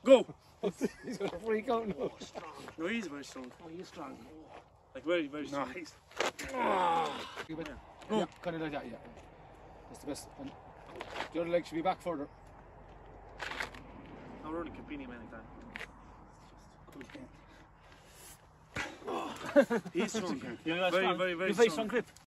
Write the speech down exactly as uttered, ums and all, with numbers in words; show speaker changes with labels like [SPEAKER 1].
[SPEAKER 1] Go!
[SPEAKER 2] He's going to freak out now.
[SPEAKER 1] Oh, strong. No, he's very strong.
[SPEAKER 2] Oh, he's strong.
[SPEAKER 1] Like, very, very strong.
[SPEAKER 2] Nice. Oh. Yeah, kind of like that, yeah. That's the best. And the other leg should be back further.
[SPEAKER 1] I'm running competing anytime.
[SPEAKER 2] Oh.
[SPEAKER 1] He's strong.
[SPEAKER 2] Yeah,
[SPEAKER 1] very,
[SPEAKER 2] strong.
[SPEAKER 1] very, very, very
[SPEAKER 2] very
[SPEAKER 1] strong.
[SPEAKER 2] strong grip.